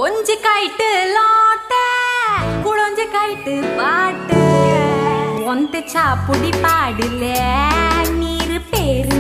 கொஞ்சி கைட்டு லாட்ட குழஞ்சு கைட்டு பாட்டு ஒந்த சாப்புடி பாடுல நீரு பேரு